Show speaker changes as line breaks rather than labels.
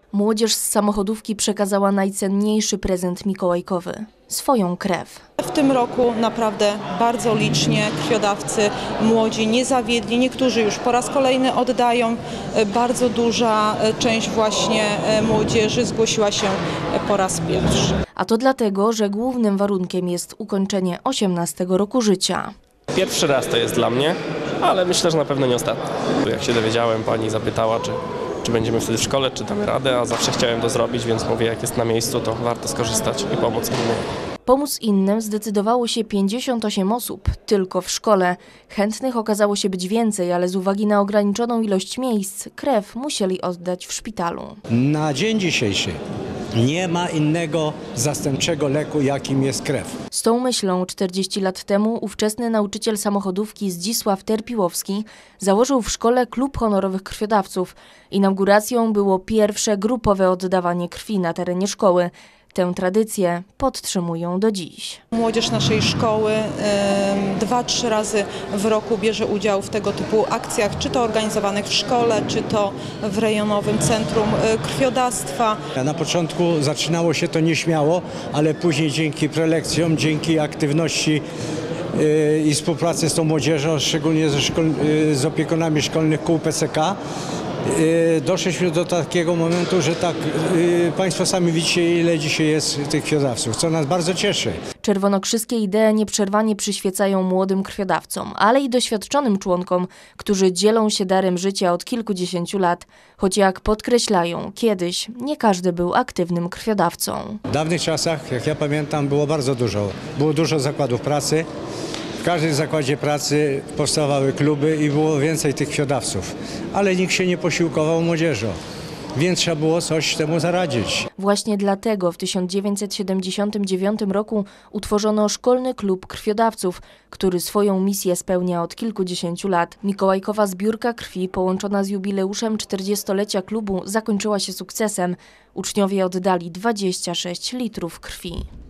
Młodzież z samochodówki przekazała najcenniejszy prezent mikołajkowy – swoją krew.
W tym roku naprawdę bardzo licznie krwiodawcy młodzi nie zawiedli. Niektórzy już po raz kolejny oddają. Bardzo duża część właśnie młodzieży zgłosiła się po raz pierwszy.
A to dlatego, że głównym warunkiem jest ukończenie 18 roku życia.
Pierwszy raz to jest dla mnie, ale myślę, że na pewno nie ostatni. Jak się dowiedziałem, pani zapytała, czy będziemy wtedy w szkole, czy damy radę, a zawsze chciałem to zrobić, więc mówię, jak jest na miejscu, to warto skorzystać i pomóc innym.
Pomóc innym zdecydowało się 58 osób, tylko w szkole. Chętnych okazało się być więcej, ale z uwagi na ograniczoną ilość miejsc, krew musieli oddać w szpitalu.
Na dzień dzisiejszy nie ma innego zastępczego leku, jakim jest krew.
Z tą myślą 40 lat temu ówczesny nauczyciel samochodówki Zdzisław Terpiłowski założył w szkole klub honorowych krwiodawców. Inauguracją było pierwsze grupowe oddawanie krwi na terenie szkoły. Tę tradycję podtrzymują do dziś.
Młodzież naszej szkoły 2-3 razy w roku bierze udział w tego typu akcjach, czy to organizowanych w szkole, czy to w rejonowym centrum krwiodawstwa.
Na początku zaczynało się to nieśmiało, ale później dzięki prelekcjom, dzięki aktywności i współpracy z tą młodzieżą, szczególnie z opiekunami szkolnych kół PCK, doszliśmy do takiego momentu, że tak, Państwo sami widzicie, ile dzisiaj jest tych krwiodawców, co nas bardzo cieszy.
Czerwonokrzyskie idee nieprzerwanie przyświecają młodym krwiodawcom, ale i doświadczonym członkom, którzy dzielą się darem życia od kilkudziesięciu lat, choć jak podkreślają, kiedyś nie każdy był aktywnym krwiodawcą.
W dawnych czasach, jak ja pamiętam, było dużo zakładów pracy. W każdym zakładzie pracy powstawały kluby i było więcej tych krwiodawców, ale nikt się nie posiłkował młodzieżą, więc trzeba było coś temu zaradzić.
Właśnie dlatego w 1979 roku utworzono Szkolny Klub Krwiodawców, który swoją misję spełnia od kilkudziesięciu lat. Mikołajkowa zbiórka krwi połączona z jubileuszem 40-lecia klubu zakończyła się sukcesem. Uczniowie oddali 26 litrów krwi.